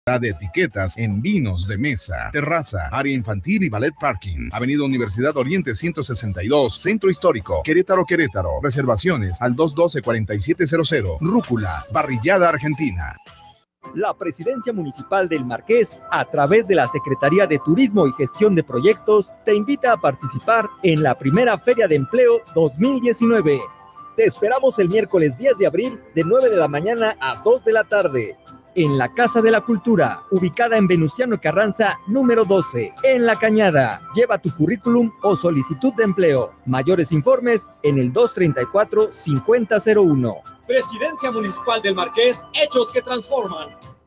de etiquetas en vinos de mesa, terraza, área infantil y ballet parking. Avenida Universidad Oriente 162, Centro Histórico, Querétaro, Querétaro. Reservaciones al 212-4700. Rúcula, Parrillada Argentina. La Presidencia Municipal del Marqués, a través de la Secretaría de Turismo y Gestión de Proyectos, te invita a participar en la primera Feria de Empleo 2019. Te esperamos el miércoles 10 de abril de 9 de la mañana a 2 de la tarde. En la Casa de la Cultura, ubicada en Venustiano Carranza, número 12, en La Cañada. Lleva tu currículum o solicitud de empleo. Mayores informes en el 234-5001. Presidencia Municipal del Marqués, hechos que transforman.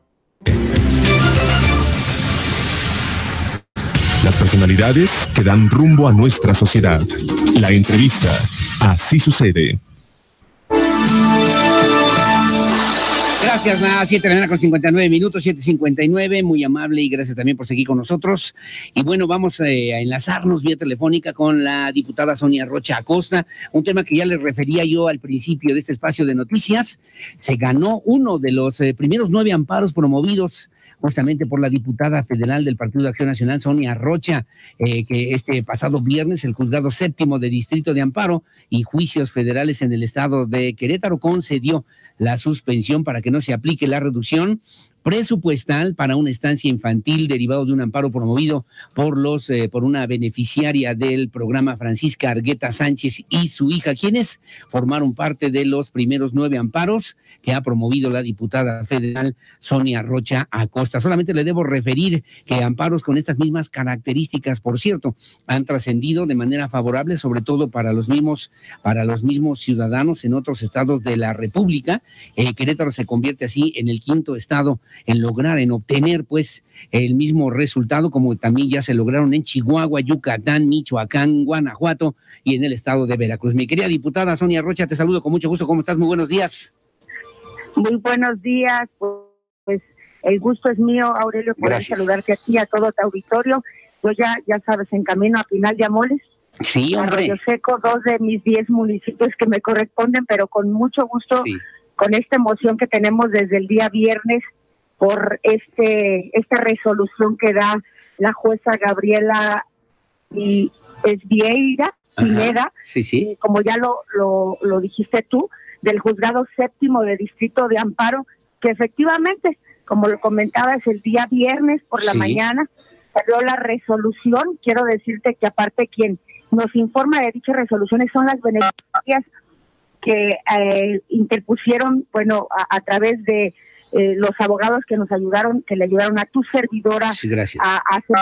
Las personalidades que dan rumbo a nuestra sociedad. La entrevista. Así sucede. Gracias, nada, 7 de la mañana con 59 minutos, 7:59, muy amable y gracias también por seguir con nosotros. Y bueno, vamos a enlazarnos vía telefónica con la diputada Sonia Rocha Acosta, un tema que ya les refería yo al principio de este espacio de noticias. Se ganó uno de los primeros 9 amparos promovidos justamente por la diputada federal del Partido de Acción Nacional, Sonia Rocha, que este pasado viernes el Juzgado Séptimo de Distrito de Amparo y Juicios Federales en el estado de Querétaro concedió la suspensión para que no se aplique la reducción presupuestal para una estancia infantil derivado de un amparo promovido por una beneficiaria del programa, Francisca Argueta Sánchez, y su hija, quienes formaron parte de los primeros 9 amparos que ha promovido la diputada federal Sonia Rocha Acosta. Solamente le debo referir que amparos con estas mismas características, por cierto, han trascendido de manera favorable, sobre todo para los mismos ciudadanos en otros estados de la República. Querétaro se convierte así en el 5º estado en obtener pues el mismo resultado, como también ya se lograron en Chihuahua, Yucatán, Michoacán, Guanajuato y en el estado de Veracruz. Mi querida diputada Sonia Rocha, te saludo con mucho gusto. ¿Cómo estás? Muy buenos días. Muy buenos días. Pues el gusto es mío, Aurelio, poder saludarte aquí a todo tu auditorio. Yo ya sabes, en camino a Pinal de Amoles. Sí, hombre. Arroyo Seco, 2 de mis 10 municipios que me corresponden, pero con mucho gusto, sí, con esta emoción que tenemos desde el día viernes por esta resolución que da la jueza Gabriela y Esvieira Pineda, sí. Como ya lo dijiste tú, del Juzgado Séptimo de Distrito de Amparo, que efectivamente, como lo comentabas, el día viernes por la mañana salió la resolución. Quiero decirte que aparte quien nos informa de dichas resoluciones son las beneficiarias que interpusieron, bueno, a través de los abogados que nos ayudaron, que le ayudaron a tu servidora a hacer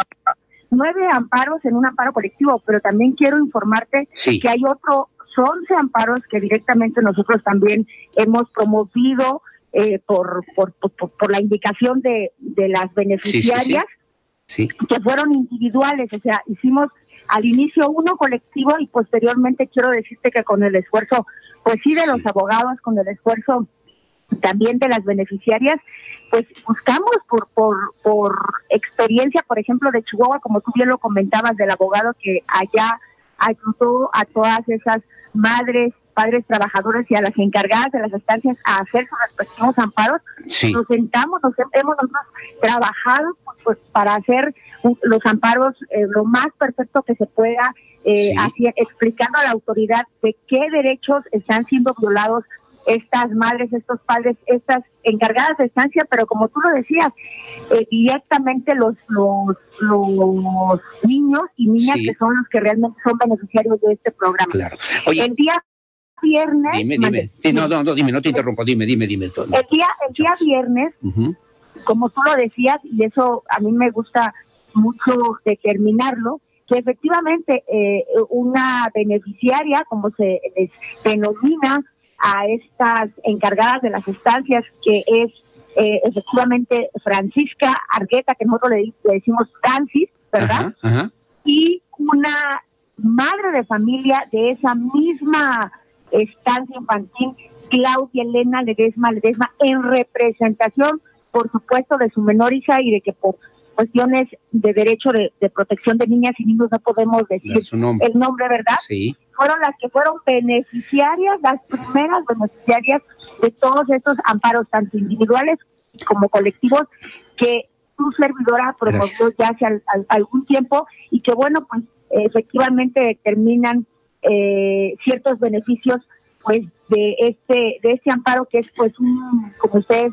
9 amparos en un amparo colectivo, pero también quiero informarte que hay otros 11 amparos que directamente nosotros también hemos promovido por la indicación de las beneficiarias, que fueron individuales. O sea, hicimos al inicio uno colectivo y posteriormente quiero decirte que con el esfuerzo, pues sí, de los abogados, con el esfuerzo también de las beneficiarias, pues buscamos por experiencia, por ejemplo, de Chihuahua, como tú bien lo comentabas, del abogado que allá ayudó a todas esas madres, padres trabajadores y a las encargadas de las estancias a hacer sus respectivos amparos. Nos sentamos, hemos nosotros trabajado pues para hacer los amparos lo más perfecto que se pueda, así, explicando a la autoridad de qué derechos están siendo violados estas madres, estos padres, estas encargadas de estancia, pero como tú lo decías, directamente los niños y niñas que son los que realmente son beneficiarios de este programa. Claro. Oye, el día viernes... Dime. Sí, no, dime, no te interrumpo, dime. El día viernes, como tú lo decías, y eso a mí me gusta mucho determinarlo, que efectivamente una beneficiaria, como se les denomina a estas encargadas de las estancias, que es efectivamente Francisca Argueta, que nosotros le decimos Francis, ¿verdad? Ajá. Y una madre de familia de esa misma estancia infantil, Claudia Elena Ledesma, en representación, por supuesto, de su menor hija, y de que por cuestiones de derecho de protección de niñas y niños no podemos decir el nombre, ¿verdad? Sí. Fueron las que fueron beneficiarias, las primeras beneficiarias de todos estos amparos, tanto individuales como colectivos, que tu servidora promovió ya hace algún tiempo y que, bueno, pues efectivamente determinan ciertos beneficios pues de este amparo, que es pues como ustedes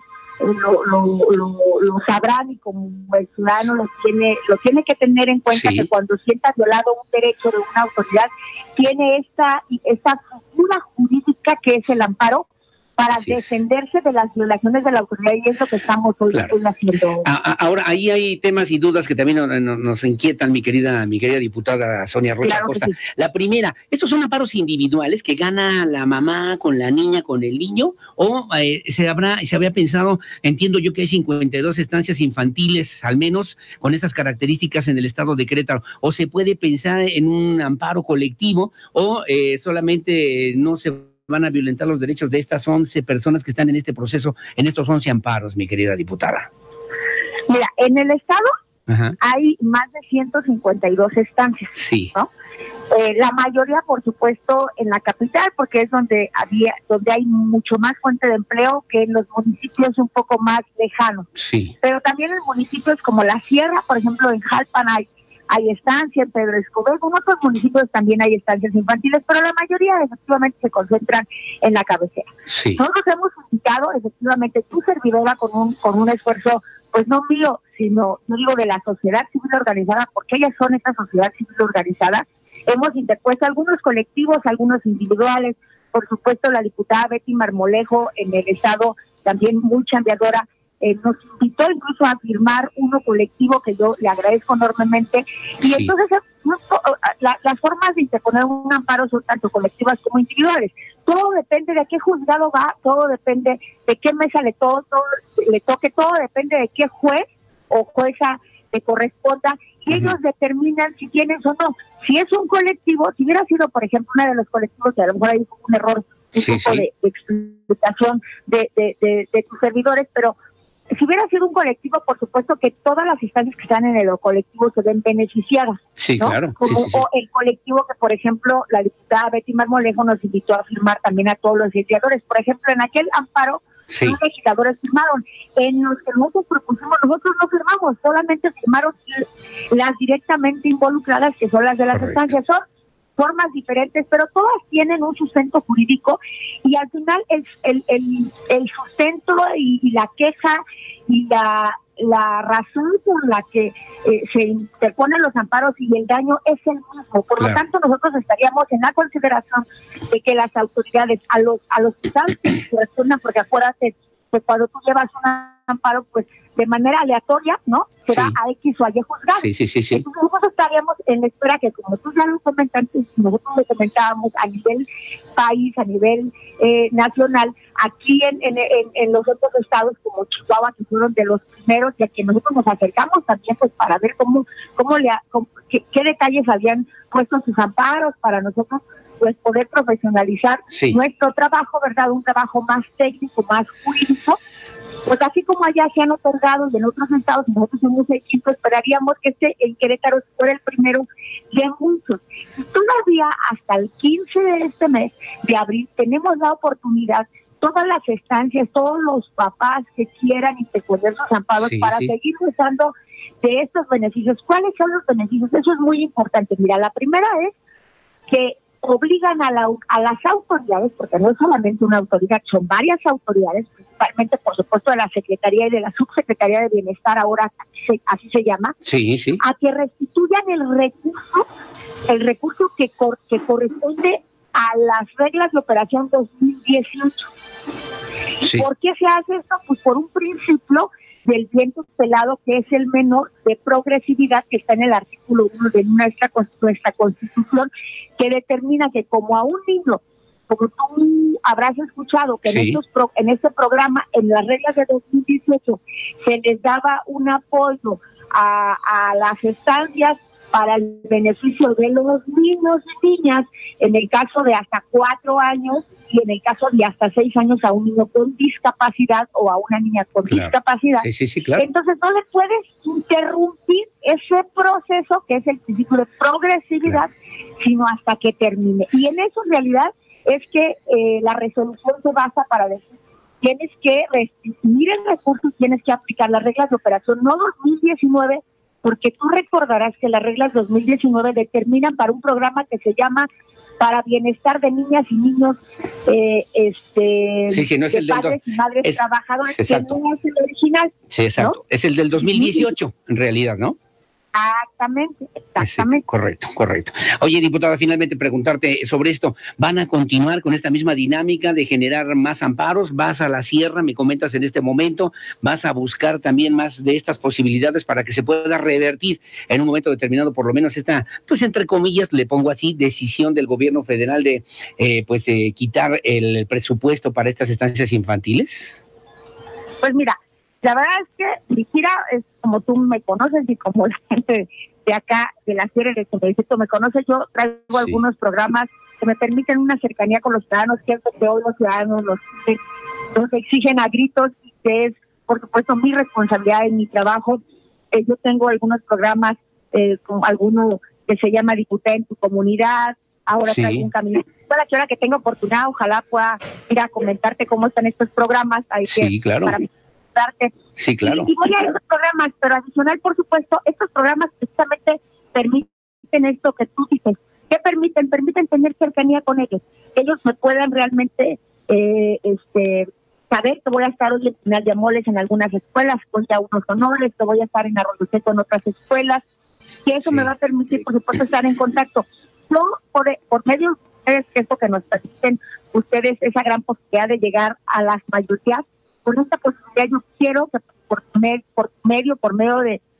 lo sabrán y como el ciudadano lo tiene que tener en cuenta, que cuando sienta violado un derecho de una autoridad, tiene esta figura jurídica que es el amparo para defenderse de las violaciones de la autoridad, y es lo que estamos hoy haciendo. Ahora, ahí hay temas y dudas que también nos inquietan, mi querida diputada Sonia Rocha Acosta. Sí. La primera, ¿estos son amparos individuales que gana la mamá con la niña, con el niño? ¿O se había pensado, entiendo yo que hay 52 estancias infantiles, al menos, con estas características en el estado de Querétaro? ¿O se puede pensar en un amparo colectivo? ¿O solamente no se van a violentar los derechos de estas 11 personas que están en este proceso, en estos 11 amparos, mi querida diputada? Mira, en el estado hay más de 152 estancias, ¿no? La mayoría, por supuesto, en la capital, porque es donde hay mucho más fuente de empleo que en los municipios un poco más lejanos. Sí. Pero también en municipios como La Sierra, por ejemplo, en Jalpan hay estancias, en Pedro Escobedo, en otros municipios también hay estancias infantiles, pero la mayoría efectivamente se concentran en la cabecera. Sí. Nosotros hemos invitado, efectivamente, tu servidora con un esfuerzo, pues no mío, sino yo digo de la sociedad civil organizada, porque ellas son esta sociedad civil organizada. Hemos interpuesto algunos colectivos, algunos individuales, por supuesto la diputada Betty Marmolejo en el estado, también muy chambeadora, nos invitó incluso a firmar uno colectivo que yo le agradezco enormemente, y entonces las formas de interponer un amparo son tanto colectivas como individuales. Todo depende de qué juzgado va, todo depende de qué mesa le toque, todo depende de qué juez o jueza le corresponda, y ellos determinan si tienes o no. Si es un colectivo, si hubiera sido, por ejemplo, uno de los colectivos que a lo mejor hay un error, un poco de explicación de tus servidores, pero si hubiera sido un colectivo, por supuesto que todas las instancias que están en el colectivo se ven beneficiadas. Sí, ¿no? Claro. O el colectivo que, por ejemplo, la diputada Betty Marmolejo nos invitó a firmar también a todos los legisladores. Por ejemplo, en aquel amparo, los legisladores firmaron. En los que nosotros propusimos, nosotros no firmamos, solamente firmaron las directamente involucradas, que son las de las estancias. Son formas diferentes, pero todas tienen un sustento jurídico, y al final el sustento y la queja y la razón por la que se interponen los amparos y el daño es el mismo. Por lo tanto, nosotros estaríamos en la consideración de que las autoridades a los que respondan, porque acuérdate que cuando tú llevas un amparo, pues de manera aleatoria, ¿no? Será a X o a Y juzgado. Sí. Entonces nosotros estaríamos en la espera que, como tú ya lo comentaste, nosotros lo comentábamos a nivel país, a nivel nacional, aquí en los otros estados como Chihuahua, que fueron de los primeros, y a que nosotros nos acercamos también pues para ver qué detalles habían puesto sus amparos para nosotros pues poder profesionalizar nuestro trabajo, ¿verdad? Un trabajo más técnico, más jurídico. Pues así como allá se han otorgado y en otros estados, nosotros hemos hecho, esperaríamos que en Querétaro fuera el primero de muchos. Y todavía hasta el 15 de este mes de abril tenemos la oportunidad, todas las estancias, todos los papás que quieran interponer sus amparos para seguir usando de estos beneficios. ¿Cuáles son los beneficios? Eso es muy importante. Mira, la primera es que obligan a las autoridades, porque no es solamente una autoridad, son varias autoridades, principalmente, por supuesto, de la Secretaría y de la Subsecretaría de Bienestar, ahora así se llama, a que restituyan el recurso que corresponde a las reglas de operación 2018. ¿Por qué se hace esto? Pues por un principio del bien tutelado, que es el menor, de progresividad, que está en el artículo 1 de nuestra Constitución, que determina que como a un niño, como tú habrás escuchado, que en este programa, en las reglas de 2018, se les daba un apoyo a las estancias para el beneficio de los niños y niñas, en el caso de hasta 4 años, y en el caso de hasta 6 años a un niño con discapacidad o a una niña con discapacidad. Claro. Entonces no le puedes interrumpir ese proceso, que es el principio de progresividad, sino hasta que termine. Y en eso, en realidad, es que la resolución se basa para decir tienes que restringir el recurso, tienes que aplicar las reglas de operación, no 2019, porque tú recordarás que las reglas 2019 determinan para un programa que se llama Para Bienestar de Niñas y Niños, no es el padres y madres trabajadores, que no es el original. Sí, exacto. ¿No? Es el del 2018, en realidad, ¿no? Exactamente. Sí, correcto. Oye, diputada, finalmente preguntarte sobre esto. ¿Van a continuar con esta misma dinámica de generar más amparos? ¿Vas a la sierra, me comentas en este momento? ¿Vas a buscar también más de estas posibilidades para que se pueda revertir en un momento determinado, por lo menos esta, pues entre comillas, le pongo así, decisión del gobierno federal de quitar el presupuesto para estas estancias infantiles? Pues mira, la verdad es que mi gira es como tú me conoces y como la gente de acá, de la sierra de Comercito me conoce, yo traigo algunos programas que me permiten una cercanía con los ciudadanos, que es lo que hoy los ciudadanos nos exigen a gritos, y que es, por supuesto, mi responsabilidad en mi trabajo. Yo tengo algunos programas, como alguno que se llama Diputada en tu Comunidad, ahora traigo un camino. Toda la hora que tengo oportunidad, ojalá pueda ir a comentarte cómo están estos programas. Claro. Sí, claro. Y voy a esos programas, pero adicional, por supuesto, estos programas precisamente permiten esto que tú dices. ¿Qué permiten? Permiten tener cercanía con ellos. Ellos me puedan realmente saber que voy a estar hoy en Pinal de Amoles en algunas escuelas, con ya unos honores, que voy a estar en Arroyo Seco en otras escuelas, que eso me va a permitir, por supuesto, estar en contacto. No por medio de ustedes, que es lo que nos permiten ustedes, esa gran posibilidad de llegar a las mayorías. Con esta posibilidad yo quiero que por medio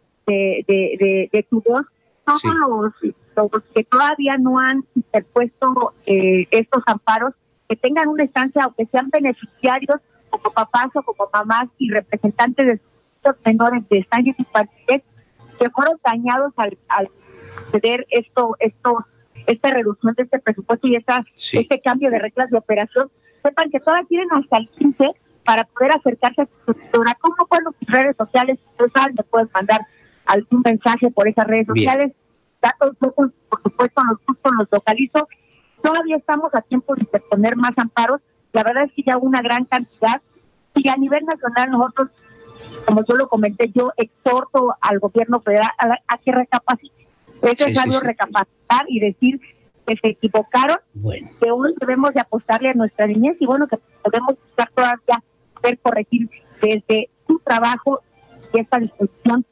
de tu voz, todos los que todavía no han interpuesto estos amparos, que tengan una instancia, aunque sean beneficiarios como papás o como mamás y representantes de estos menores de estancias infantiles, que fueron dañados al ceder esta reducción de este presupuesto y este cambio de reglas de operación, sepan que todavía tienen hasta el 15 para poder acercarse a su estructura. ¿Cómo pueden sus redes sociales? Me pueden mandar algún mensaje por esas redes sociales. Datos, por supuesto, los localizo. Todavía estamos a tiempo de interponer más amparos. La verdad es que ya una gran cantidad. Y a nivel nacional nosotros, como yo lo comenté, yo exhorto al gobierno federal a que recapacite. Es necesario recapacitar y decir que se equivocaron, que hoy debemos de apostarle a nuestra niñez y que podemos buscar todavía poder corregir desde su trabajo y esta discusión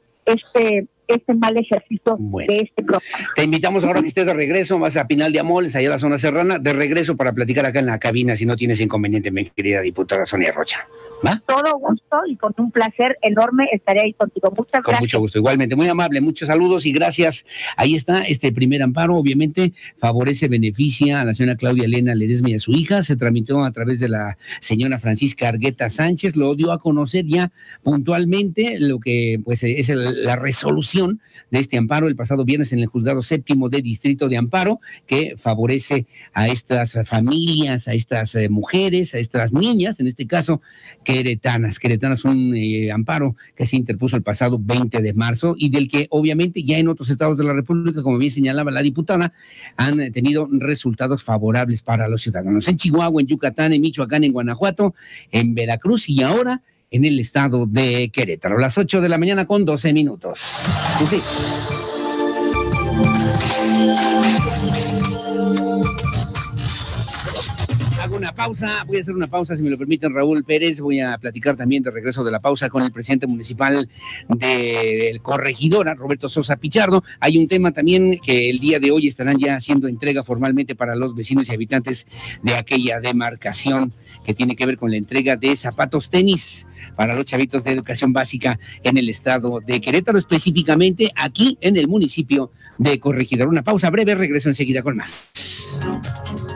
este mal ejercicio de este programa. Te invitamos ahora que estés de regreso, vas a Pinal de Amoles, allá a la zona serrana, de regreso para platicar acá en la cabina, si no tienes inconveniente, mi querida diputada Sonia Rocha. ¿Va? Todo gusto y con un placer enorme estaré ahí contigo. Muchas gracias. Con mucho gusto, igualmente, muy amable, muchos saludos y gracias. Ahí está este primer amparo, obviamente beneficia a la señora Claudia Elena Ledesma y a su hija, se tramitó a través de la señora Francisca Argueta Sánchez, lo dio a conocer ya puntualmente lo que pues es la resolución de este amparo el pasado viernes en el Juzgado Séptimo de Distrito de Amparo, que favorece a estas familias, a estas mujeres, a estas niñas, en este caso, queretanas, un amparo que se interpuso el pasado 20 de marzo y del que obviamente ya en otros estados de la República, como bien señalaba la diputada, han tenido resultados favorables para los ciudadanos. En Chihuahua, en Yucatán, en Michoacán, en Guanajuato, en Veracruz y ahora en el estado de Querétaro. Las 8 de la mañana con 12 minutos. Sí. Hago una pausa, voy a hacer una pausa, si me lo permiten, Raúl Pérez. Voy a platicar también de regreso de la pausa con el presidente municipal de Corregidora, Roberto Sosa Pichardo. Hay un tema también que el día de hoy estarán ya haciendo entrega formalmente para los vecinos y habitantes de aquella demarcación, que tiene que ver con la entrega de zapatos tenis para los chavitos de educación básica en el estado de Querétaro, específicamente aquí en el municipio de Corregidora. Una pausa breve, regreso enseguida con más.